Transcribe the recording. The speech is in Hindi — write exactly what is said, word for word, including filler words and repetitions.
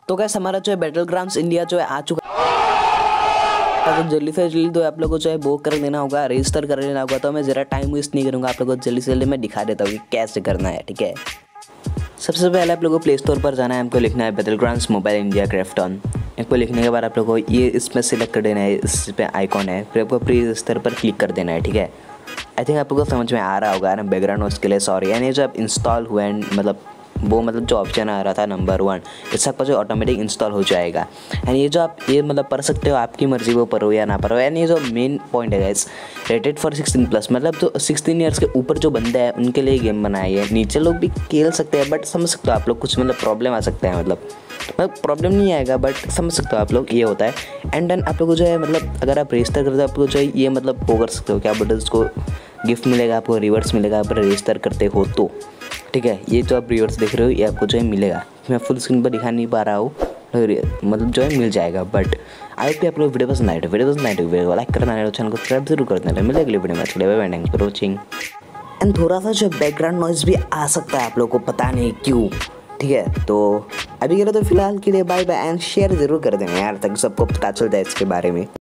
तो गाइस हमारा जो है बैटल ग्राउंड्स इंडिया जो है आ चुका है, तो जल्दी से जल्दी तो आप लोगों को जो है वो कर देना होगा, रजिस्टर कर लेना होगा। तो मैं ज़रा टाइम वेस्ट नहीं करूँगा, आप लोगों को जल्दी से जल्दी मैं दिखा देता हूँ कि कैसे करना है। ठीक है, सबसे पहले आप लोगों को प्ले स्टोर पर जाना है, हमको लिखना है battlegrounds mobile India Krafton. इसको लिखने के बाद आप लोगों को ये इसमें सेलेक्ट कर देना है, इस पे आइकॉन है, फिर आपको प्री रजिस्टर पर क्लिक कर देना है। ठीक है, आई थिंक आप लोगों को समझ में आ रहा होगा ना, बैकग्राउंड उसके लिए सॉरी। यानी जो आप इंस्टॉल हुआ है मतलब वो मतलब जो ऑप्शन आ रहा था नंबर वन, इससे आपका जो ऑटोमेटिक इंस्टॉल हो जाएगा। एंड ये जो आप ये मतलब पढ़ सकते हो, आपकी मर्जी वो पढ़ो या ना पढ़ो। यानी ये जो मेन पॉइंट है guys, rated for sixteen plus, मतलब जो सिक्सटीन ईयर्स के ऊपर जो बंदा है उनके लिए गेम बनाई है। नीचे लोग भी खेल सकते हैं, बट समझ सकते हो आप लोग कुछ मतलब प्रॉब्लम आ सकता है, मतलब मतलब प्रॉब्लम नहीं आएगा बट समझ सकते हो आप लोग, ये होता है। एंड देन आप लोग को जो है मतलब अगर आप रजिस्टर करते हो आपको जो है ये मतलब वो कर सकते हो, क्या बोलते हैं उसको, गिफ्ट मिलेगा आपको, रिवर्स मिलेगा आप रजिस्टर करते हो तो। ठीक है, ये जो आप रिवर्स देख रहे हो ये आपको जो है मिलेगा। मैं फुल स्क्रीन पर दिखा नहीं पा रहा हूँ, मतलब जो है मिल जाएगा। बट आई होप आप लोग वीडियो पसंद आए, वीडियो पसंद आए तो वीडियो को लाइक करना है, चैनल को सब्सक्राइब जरूर कर देना। मिलेगा अगले वीडियो में, थैंक्स फॉर वॉचिंग। एंड थोड़ा सा जो बैकग्राउंड नॉइज़ भी आ सकता है आप लोगों को, पता नहीं क्यों। ठीक है, तो अभी के लिए तो फिलहाल के लिए बाय बाय एंड शेयर जरूर कर देना यार, ताकि सबको पता चल जाए इसके बारे में।